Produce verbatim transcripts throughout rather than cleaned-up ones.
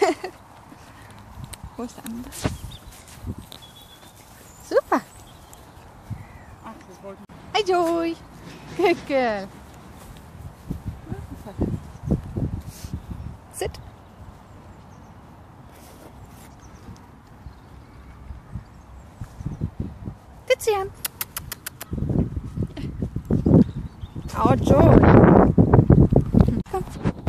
Wo ist der andere? Super. Hey Joey. Good girl. Sit. Tizian. Oh Joey. Komm.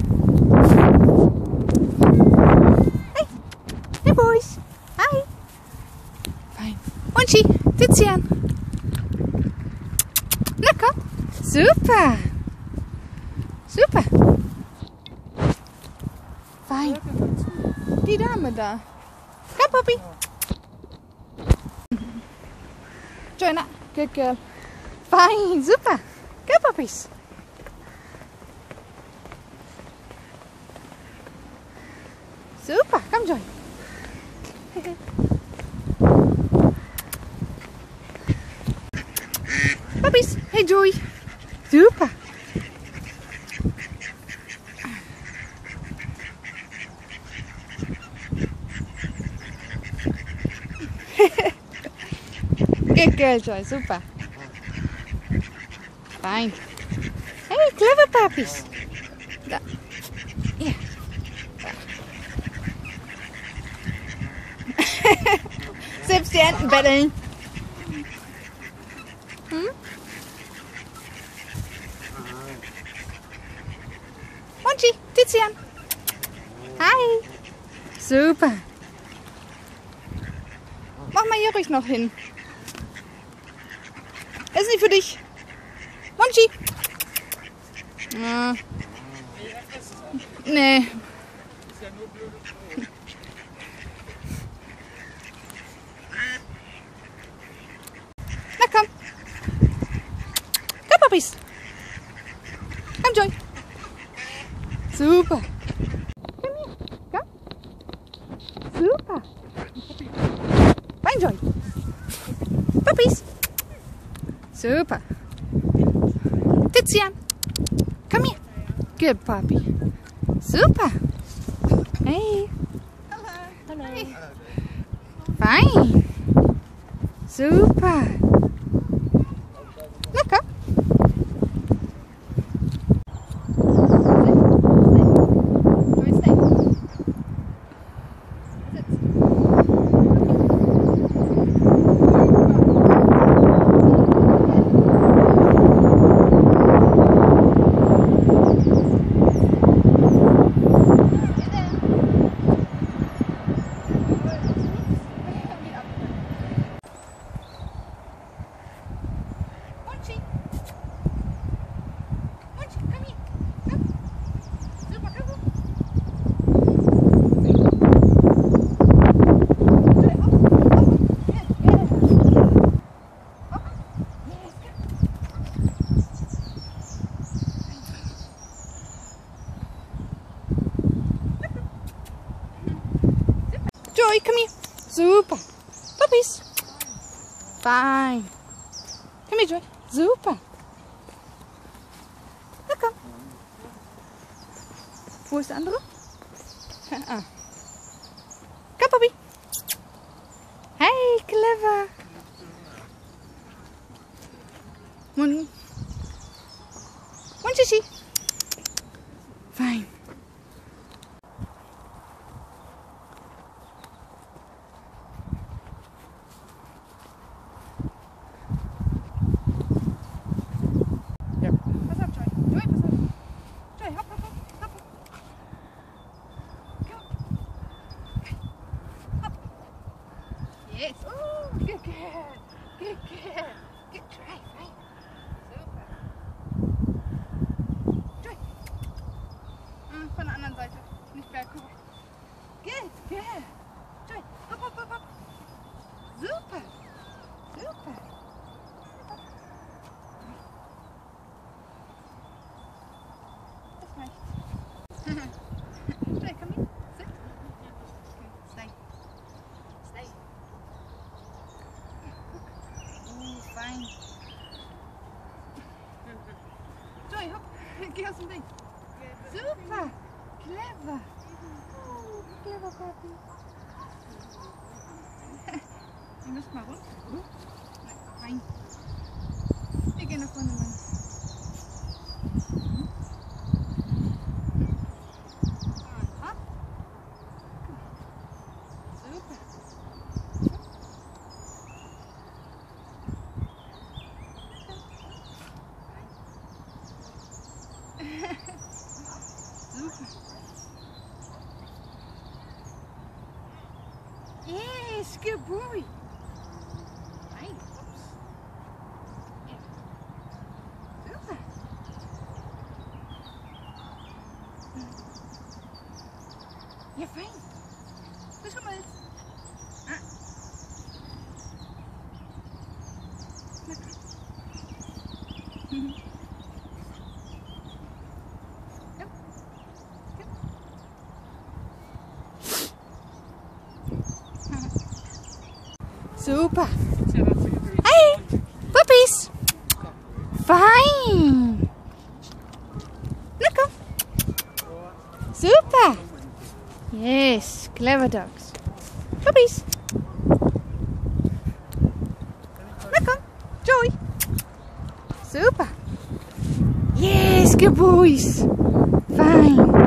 Hey. Hey boys. Hi. Fein. Munchi. Tizian. Na komm. Super. Super. Fein. Die Dame da. Komm, Poppy. Joanna. Good girl. Fein. Super. Go, Puppies. Super. Komm, Joy. Puppies. Hey, Joy. Super. Good girl, Joy. Super. Fine. Hey, clever puppies. Da. Ja. Selbst die Enten betteln. Hm? Munchi, Tizian. Hi. Super. Mach mal hier ruhig noch hin. Das ist nicht für dich. Munchi. Ja. Nee. Na komm. Komm, Puppies. Komm, Joy. Super. Komm hier. Komm. Super. Fein, Joy. Puppies. Super. Tizian. Come here. Good puppy. Super. Hey. Hello. Hello. Hey. Fine. Super. Na komm. Joy, come here. Super. Puppies. Fine. Come here, Joy. Super. Na komm. Wo ist der andere? Ah. Komm, Puppy. Hey, clever. Mun. Munchichi. Fine. Yes. Oh, good girl. Good girl. Good try, right? Super. Joy. Mm, von der anderen Seite. Nicht berghoch. Good girl. Joy. Hopp, hopp, hopp, hopp. Super. Super. Das reicht. Joy, komm hier. Sit. Stay. Stay. Fine. Joy, hopp, geh aus dem Ding. Super, clever. Oh, clever puppy. Je moest maar rond. Nee, fijn. Ik ga nog van de man. Yes, good boy. Fijn. Ja. Super. Ja, fijn. Dus kom maar eens. Ah. Lekker. Kom. Kom. Super. Hey, puppies. Fijn. Lekker. Super. Yes, clever dogs. Puppies. Lekker. Joy. Super. Yes, good boys. Fijn.